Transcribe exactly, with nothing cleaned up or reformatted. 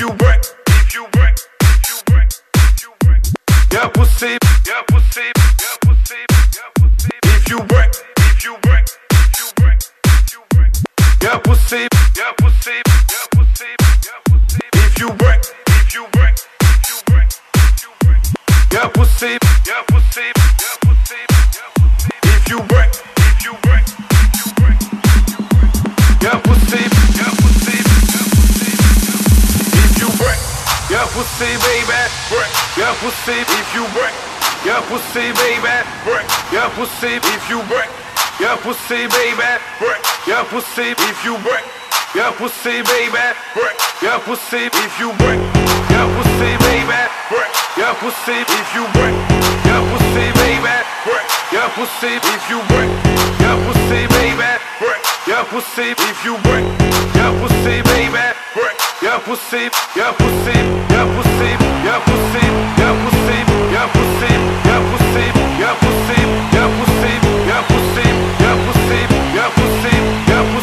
you break, if you break, if you break, if you break. Yeah, pussy, yeah, pussy, yeah, pussy, yeah, pussy. If you break, if you break, if you break, if you break. Yeah, pussy, yeah, pussy, yeah, pussy, yeah, pussy. If you break, if you break, if you break, if you break. Yeah, pussy, yeah, pussy, yeah, pussy, yeah, pussy. If you break, if you break, if you break, if you break. Yeah, pussy, yeah, pussy, yeah, pussy. If you break, yeah, pussy, baby, break. Yeah, pussy, if you break. Yeah, pussy, baby, break. Yeah, pussy, if you break. Yeah, pussy, baby, break. Yeah, pussy, if you break. Yeah, pussy, baby, break. Yeah, pussy, if you break. Yeah, pussy, baby, break. Yeah, pussy, if you break. Yeah, pussy, baby, break. Yeah, pussy, if you break. Yeah, pussy, baby, break. Yeah, pussy, if you break. Yeah, pussy, baby, break. Yeah, pussy, yeah, pussy, yeah, pussy, yeah, pussy, yeah, pussy, yeah, pussy, yeah, pussy, yeah, pussy, yeah, pussy, yeah, pussy, yeah, pussy, yeah, pussy, yeah, pussy.